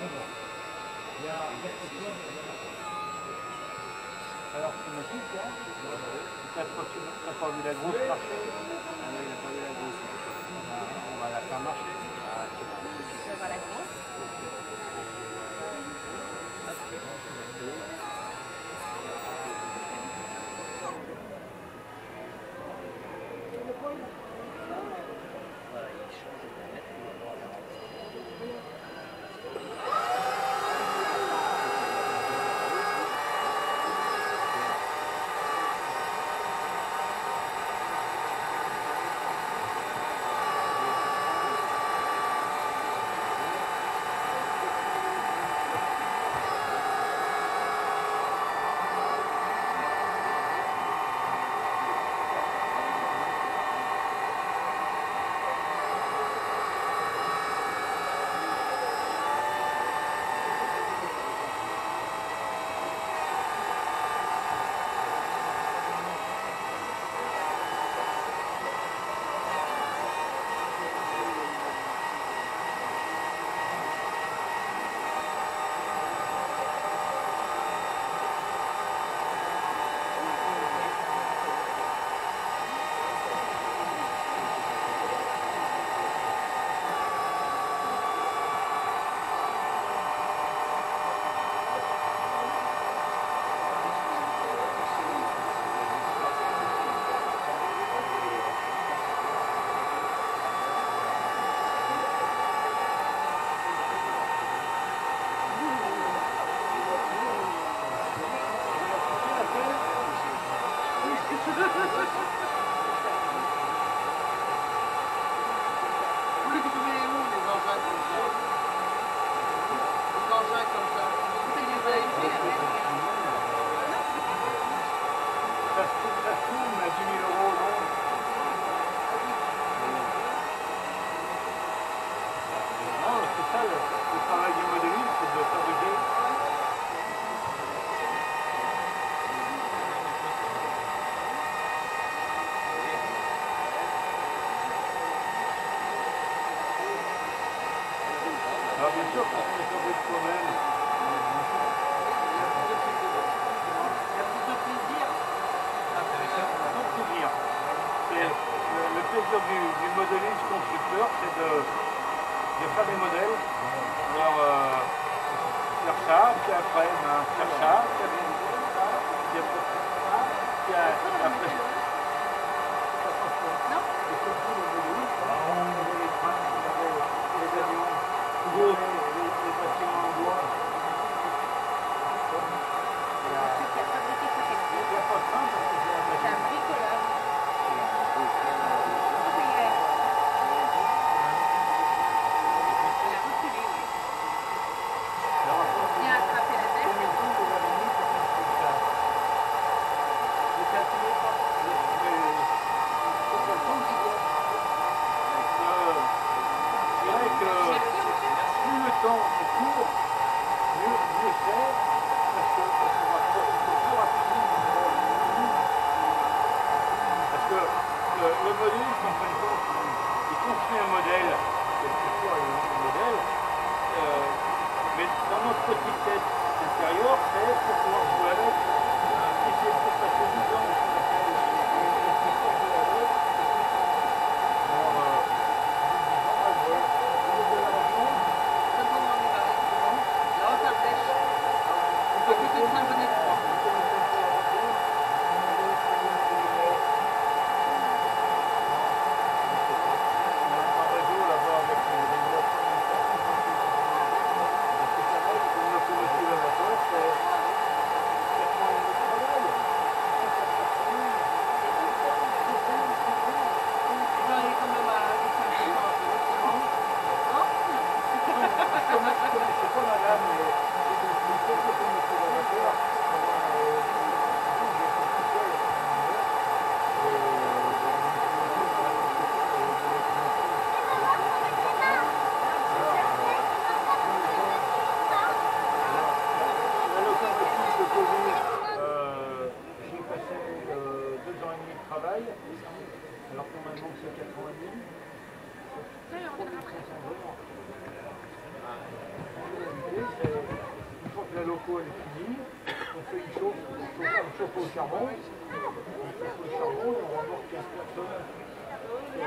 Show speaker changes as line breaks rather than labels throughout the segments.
Alors, c'est magnifique, hein? T'as pas vu la grosse marcher? Ah oui, il n'a pas vu la grosse. On va la faire marcher. Ah, tu vas voir la grosse? Voilà, il change de mètre. Bien sûr, parce qu'on est tombé de soi-même. Il y a plus de plaisir. Le plaisir du modéliste constructeur, c'est de faire des modèles, faire ça, puis après faire ça, puis après ça, puis après ça. Non. Et surtout le modéliste, on avait les trains, on avait les avions. Les bâtiments en bois. Il y a pas de train parce que c'est un bricolage. Il a attrapé la tête. Je dirais que plus le temps est court, mieux c'est, parce qu'on va plus rapidement. Parce que le modéliste, en fin de compte, il construit un modèle, quelquefois un modèle, mais dans notre petite tête intérieure, c'est pour pouvoir jouer avec. Si c'est pour passer du temps sur la tête, alors, chauffe au charbon. On chauffe au charbon et on remporte 15 personnes. C'est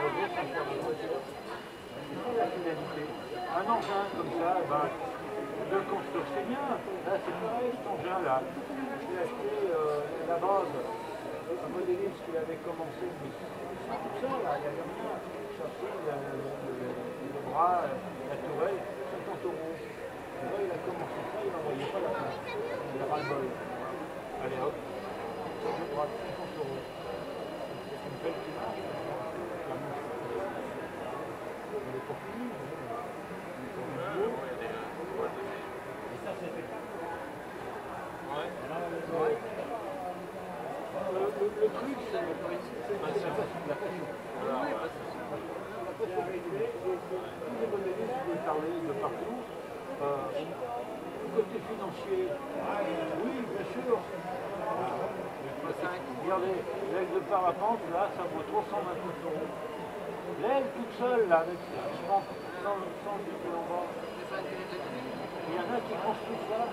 ça la finalité. Un engin comme ça, ben, de le construire, c'est bien. Là, c'est pareil, cet engin-là. J'ai acheté la base, un modéliste qui avait commencé, mais c'est tout ça, là, il n'y a rien. Châssis, le bras, la tourelle, 50 euros. Et là, il a commencé ça, il n'envoyait pas la fin. Il a ras-le-bol. Allez hop, de droite, 50 euros. C'est une belle qui marche. Elle est pas finie. Et ça, c'est fait. Ouais. Le truc, c'est la passion. Tous les modélistes qui veulent parler de partout. Côté financier, oui, bien sûr. Regardez, l'aile de parapente, là, ça vaut 329 euros. L'aile toute seule, là, avec sans piquer en bas. Il y en a qui construisent ça.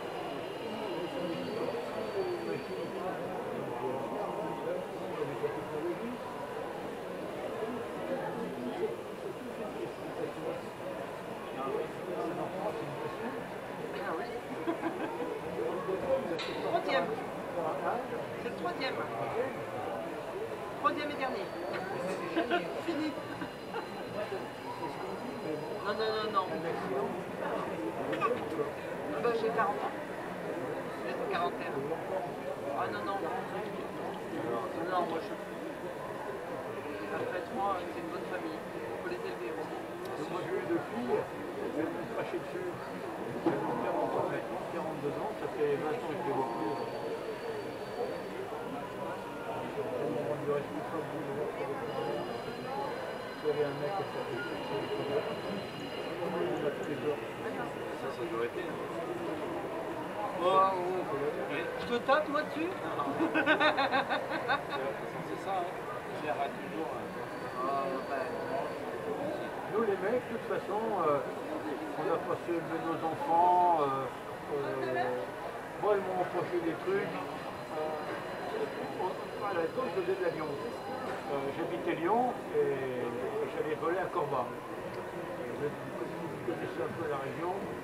Troisième. C'est le troisième. Troisième et dernier. Fini. Non, non, non, non. Ah bah, j'ai 40 ans. J'ai 41. Ah non, non. Non, moi je... Après 3, c'est une bonne famille. Il faut les élever.
Moi j'ai eu 2 filles, je vais me cracher dessus. J'ai 40 ans maintenant, 42 ans, ça fait 20 ans que je fais beaucoup. Du responsable du groupe, il y avait un mec qui s'appelait ça doit être.
Je te tape moi dessus.
C'est ça, hein. Je les rate toujours. Nous les mecs, de toute façon, on a passé élever nos enfants, moi ils m'ont approché des trucs. Voilà, quand je faisais de l'avion, j'habitais Lyon et j'allais voler à Corba. Vous connaissez un peu la région.